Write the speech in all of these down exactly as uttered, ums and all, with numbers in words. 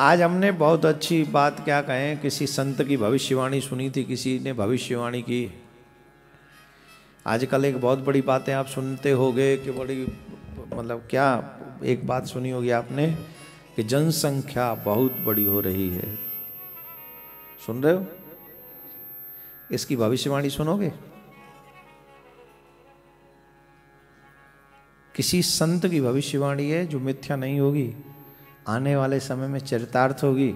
आज हमने बहुत अच्छी बात क्या कहें, किसी संत की भविष्यवाणी सुनी थी, किसी ने भविष्यवाणी की। आजकल एक बहुत बड़ी बातें आप सुनते होगे कि बड़ी मतलब क्या, एक बात सुनी होगी आपने कि जनसंख्या बहुत बड़ी हो रही है। सुन रहे हो? इसकी भविष्यवाणी सुनोगे? किसी संत की भविष्यवाणी है जो मिथ्या नहीं होगी, आने वाले समय में चरितार्थ होगी।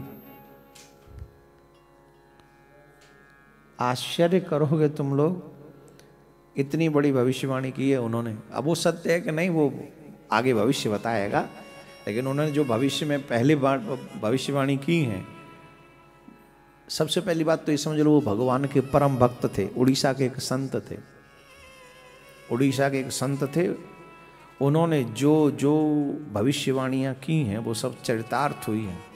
आश्चर्य करोगे तुम लोग, इतनी बड़ी भविष्यवाणी की है उन्होंने। अब वो सत्य है कि नहीं वो आगे भविष्य बताएगा, लेकिन उन्होंने जो भविष्य में पहली बार भविष्यवाणी की है, सबसे पहली बात तो ये समझ लो वो भगवान के परम भक्त थे। उड़ीसा के एक संत थे, उड़ीसा के एक संत थे। उन्होंने जो जो भविष्यवाणियां की हैं वो सब चरितार्थ हुई हैं।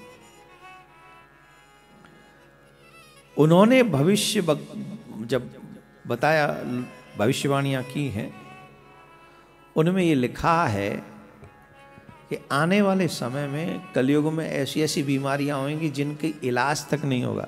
उन्होंने भविष्य जब बताया, भविष्यवाणियां की हैं, उनमें ये लिखा है कि आने वाले समय में कलयुग में ऐसी ऐसी बीमारियां होंगी जिनकी इलाज तक नहीं होगा।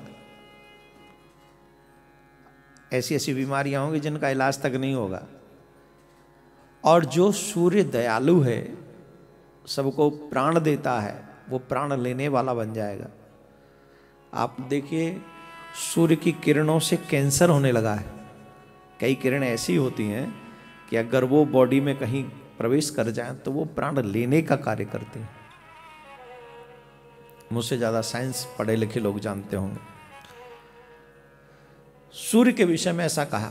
ऐसी ऐसी बीमारियां होंगी जिनका इलाज तक नहीं होगा। और जो सूर्य दयालु है, सबको प्राण देता है, वो प्राण लेने वाला बन जाएगा। आप देखिए सूर्य की किरणों से कैंसर होने लगा है। कई किरणें ऐसी होती हैं कि अगर वो बॉडी में कहीं प्रवेश कर जाएं तो वो प्राण लेने का कार्य करते हैं। मुझसे ज्यादा साइंस पढ़े लिखे लोग जानते होंगे। सूर्य के विषय में ऐसा कहा।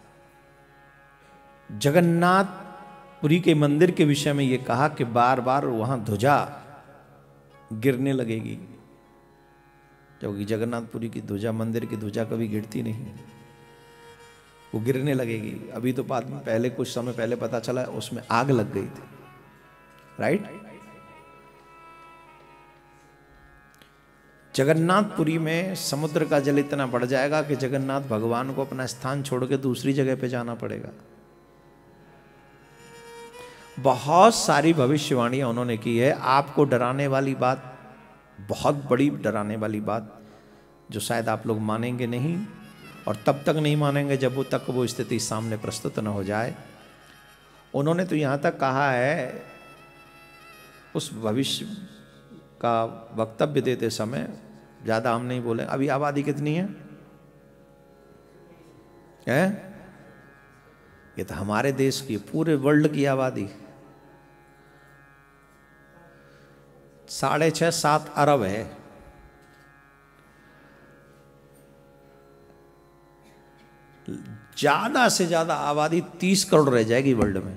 जगन्नाथपुरी के मंदिर के विषय में ये कहा कि बार बार वहां ध्वजा गिरने लगेगी, क्योंकि जगन्नाथपुरी की ध्वजा, मंदिर की ध्वजा कभी गिरती नहीं, वो गिरने लगेगी। अभी तो बाद में, पहले कुछ समय पहले पता चला उसमें आग लग गई थी, राइट। जगन्नाथपुरी में समुद्र का जल इतना बढ़ जाएगा कि जगन्नाथ भगवान को अपना स्थान छोड़ के दूसरी जगह पे जाना पड़ेगा। बहुत सारी भविष्यवाणियां उन्होंने की है। आपको डराने वाली बात, बहुत बड़ी डराने वाली बात, जो शायद आप लोग मानेंगे नहीं, और तब तक नहीं मानेंगे जब वो तक वो स्थिति सामने प्रस्तुत न हो जाए। उन्होंने तो यहां तक कहा है, उस भविष्य का वक्तव्य देते समय, ज्यादा हम नहीं बोले। अभी आबादी कितनी है, है? ये तो हमारे देश की, पूरे वर्ल्ड की आबादी साढ़े छह सात अरब है। ज्यादा से ज्यादा आबादी तीस करोड़ रह जाएगी वर्ल्ड में।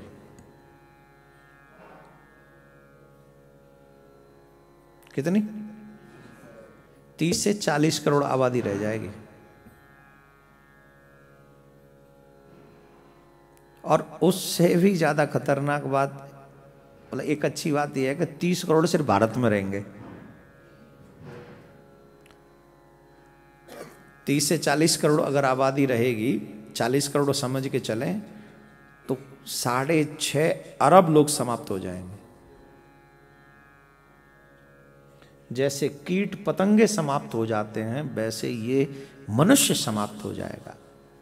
कितनी? तीस से चालीस करोड़ आबादी रह जाएगी। और उससे भी ज्यादा खतरनाक बात, मतलब एक अच्छी बात यह है कि तीस करोड़ सिर्फ भारत में रहेंगे। तीस से चालीस करोड़ अगर आबादी रहेगी, चालीस करोड़ समझ के चलें तो साढ़े छह अरब लोग समाप्त हो जाएंगे। जैसे कीट पतंगे समाप्त हो जाते हैं, वैसे ये मनुष्य समाप्त हो जाएगा।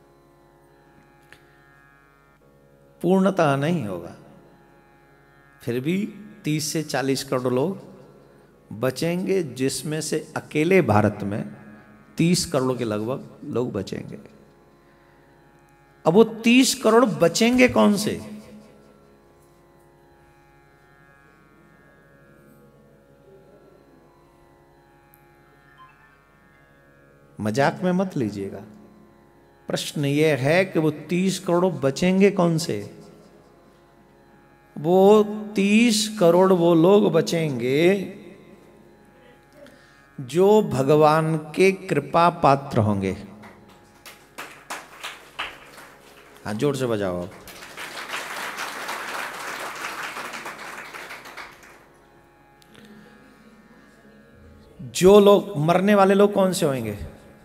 पूर्णतः नहीं होगा, फिर भी तीस से चालीस करोड़ लोग बचेंगे, जिसमें से अकेले भारत में तीस करोड़ के लगभग लोग बचेंगे। अब वो तीस करोड़ बचेंगे कौन से? मजाक में मत लीजिएगा। प्रश्न ये है कि वो तीस करोड़ बचेंगे कौन से? वो तीस करोड़ वो लोग बचेंगे जो भगवान के कृपा पात्र होंगे। हाँ, जोर से बजाओ। जो लोग मरने वाले लोग कौन से होंगे?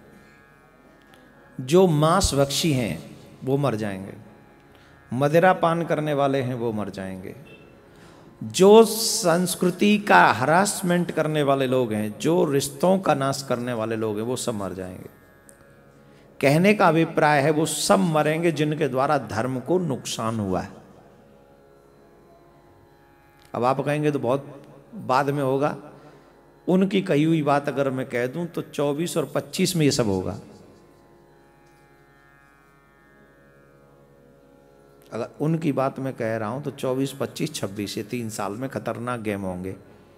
जो मांस भक्षी हैं वो मर जाएंगे, मदिरा पान करने वाले हैं वो मर जाएंगे, जो संस्कृति का हरासमेंट करने वाले लोग हैं, जो रिश्तों का नाश करने वाले लोग हैं, वो सब मर जाएंगे। कहने का अभिप्राय है वो सब मरेंगे जिनके द्वारा धर्म को नुकसान हुआ है। अब आप कहेंगे तो बहुत बाद में होगा। उनकी कही हुई बात अगर मैं कह दूं तो चौबीस और पच्चीस में ये सब होगा। अगर उनकी बात मैं कह रहा हूं तो चौबीस, पच्चीस, छब्बीस ये तीन साल में खतरनाक गेम होंगे।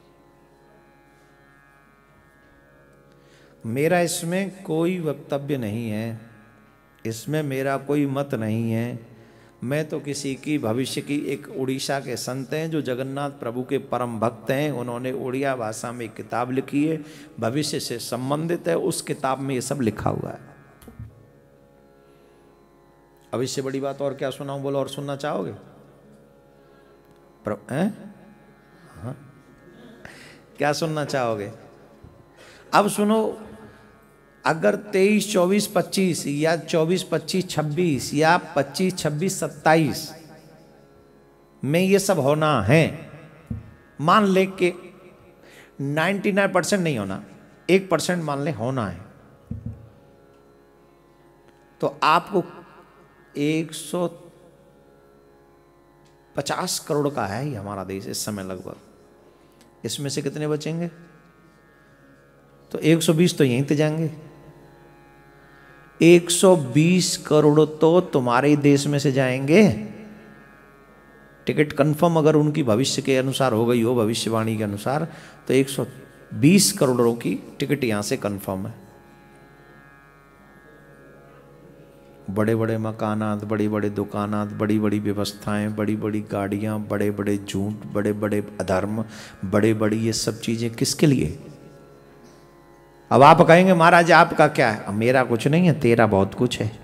मेरा इसमें कोई वक्तव्य नहीं है, इसमें मेरा कोई मत नहीं है। मैं तो किसी की भविष्य की, एक उड़ीसा के संत हैं जो जगन्नाथ प्रभु के परम भक्त हैं, उन्होंने उड़िया भाषा में एक किताब लिखी है, भविष्य से संबंधित है। उस किताब में ये सब लिखा हुआ है। अब इससे बड़ी बात और क्या सुनाऊं? बोलो, और सुनना चाहोगे? हैं? हाँ? क्या सुनना चाहोगे? अब सुनो, अगर तेईस, चौबीस, पच्चीस या चौबीस, पच्चीस, छब्बीस या पच्चीस, छब्बीस, सत्ताईस में ये सब होना है, मान ले के निन्यानवे परसेंट नहीं होना, एक परसेंट मान ले होना है, तो आपको एक सौ पचास करोड़ का है ही हमारा देश इस समय लगभग। इसमें से कितने बचेंगे? तो एक सौ बीस तो यहीं ते जाएंगे। एक सौ बीस करोड़ तो तुम्हारे देश में से जाएंगे। टिकट कंफर्म अगर उनकी भविष्य के अनुसार हो गई हो, भविष्यवाणी के अनुसार, तो एक सौ बीस करोड़ों की टिकट यहां से कंफर्म है। बड़े बड़े मकानात, बड़ी बड़ी दुकानात, बड़ी बड़ी व्यवस्थाएं, बड़ी बड़ी गाड़ियां, बड़े बड़े झूठ, बड़े बड़े अधर्म, बड़े बड़ी ये सब चीजें किसके लिए? अब आप कहेंगे महाराज आपका क्या है? अब मेरा कुछ नहीं है, तेरा बहुत कुछ है।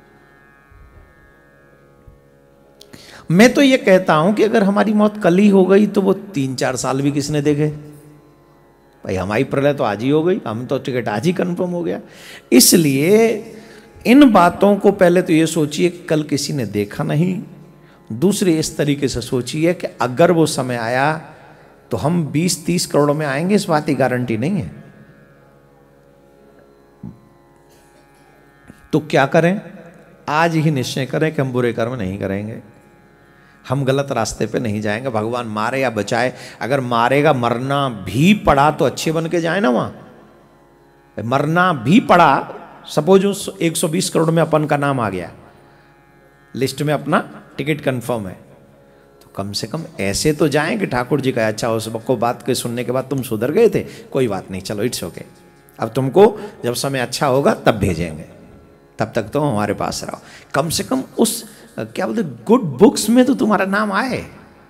मैं तो ये कहता हूं कि अगर हमारी मौत कल ही हो गई तो वो तीन चार साल भी किसने देखे? भाई हमारी प्रलय तो आज ही हो गई, हम तो टिकट आज ही कंफर्म हो गया। इसलिए इन बातों को पहले तो ये सोचिए कि कल किसी ने देखा नहीं। दूसरी इस तरीके से सोचिए कि अगर वो समय आया तो हम बीस तीस करोड़ में आएंगे, इस बात की गारंटी नहीं है। तो क्या करें? आज ही निश्चय करें कि हम बुरे कर्म नहीं करेंगे, हम गलत रास्ते पे नहीं जाएंगे। भगवान मारे या बचाए, अगर मारेगा, मरना भी पड़ा तो अच्छे बन के जाए ना। वहां मरना भी पड़ा, सपोज उस एक सौ बीस करोड़ में अपन का नाम आ गया, लिस्ट में अपना टिकट कंफर्म है, तो कम से कम ऐसे तो जाएं कि ठाकुर जी का अच्छा उस को बात के सुनने के बाद तुम सुधर गए थे, कोई बात नहीं, चलो इट्स ओके, अब तुमको जब समय अच्छा होगा तब भेजेंगे, तब तक तो हमारे पास रहो। कम से कम उस क्या बोलते गुड बुक्स में तो तुम्हारा नाम आए।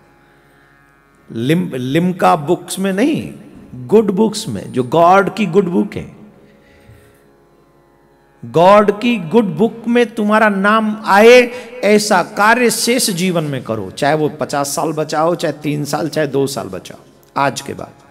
लिम लिम्का बुक्स में नहीं, गुड बुक्स में, जो गॉड की गुड बुक है, गॉड की गुड बुक में तुम्हारा नाम आए। ऐसा कार्य शेष जीवन में करो, चाहे वो पचास साल बचाओ, चाहे तीन साल, चाहे दो साल बचाओ आज के बाद।